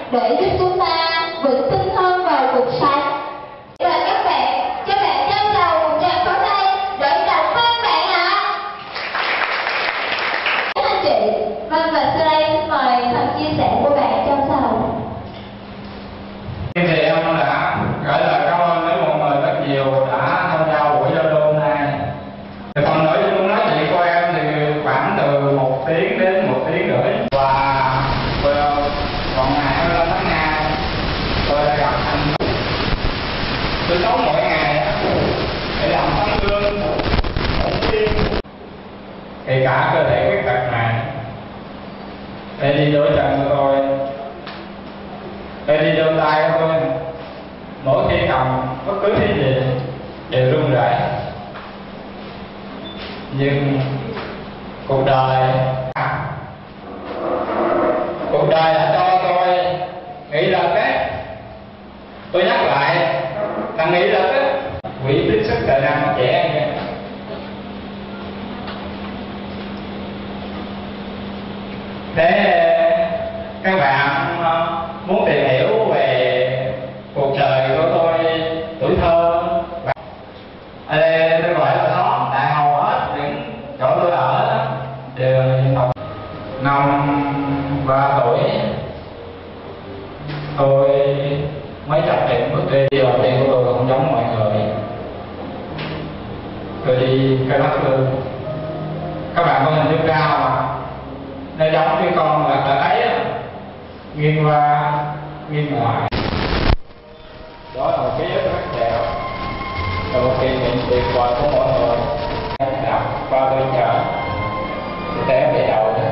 để giúp chúng ta vững tin hơn vào cuộc sống. Và các bạn, cho bạn trao đầu một tràng pháo tay để động viên bạn ạ. Anh chị, vâng, và sau đây xin mời phần chia sẻ của bạn trong xã hội. Thì em đã gửi lời cảm ơn đến mọi người rất nhiều đã tham gia buổi giao lưu hôm nay. Thì phần nội dung nói chuyện của em thì khoảng từ 1 tiếng đến 1 tiếng rưỡi. Và còn ngày 25 tháng 2 tôi đã gặp anh. Tôi sống mỗi ngày để làm tấm gương động viên thì cả cơ thể khuyết tật này để đi đôi chân của tôi, để đi đôi tay của tôi, mỗi khi cầm bất cứ thứ gì đều run rẩy. Nhưng cuộc đời đã cho tôi nghĩ là cái tôi nhắc lại là nghĩ là cái quỹ tiếp sức tài năng trẻ em kìa. Thế các bạn muốn tìm hiểu về cuộc đời của tôi tuổi thơ, ở đây tôi gọi là xóm, tại hầu hết những chỗ tôi ở đều dân tộc. Năm 3 tuổi tôi mới tập luyện bước đi đầu tiên của tôi không giống mọi người. Tôi đi cây Bắc Lương, các bạn có hình dung cao mà nó giống cái con là thấy nghiêng qua nghiêng ngoài. Đó là một ký ức rất đẹp, là một kỷ niệm tuyệt vời của mọi người. Đạp qua bên chợ thì té về đầu đó.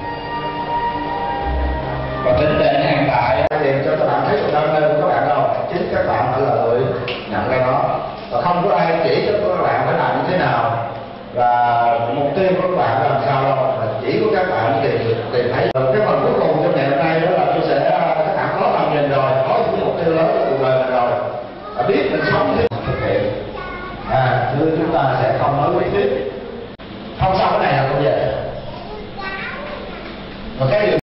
Và tính đến hiện tại thì cho các bạn thấy sự đam mê của các bạn đâu, chính các bạn phải là người nhận ra nó, và không có ai chỉ cho các bạn phải làm như thế nào và mục tiêu của các bạn là làm sao đâu, mà chỉ của các bạn tìm thấy. Cái phần cuối cùng trong ngày hôm nay đó là tôi sẽ các bạn có tầm nhìn rồi, có những mục tiêu lớn của cuộc đời mình rồi, và biết mình sống thế thực hiện. Chứ chúng ta sẽ không nói lý thuyết, không sau cái này là không về. Và cái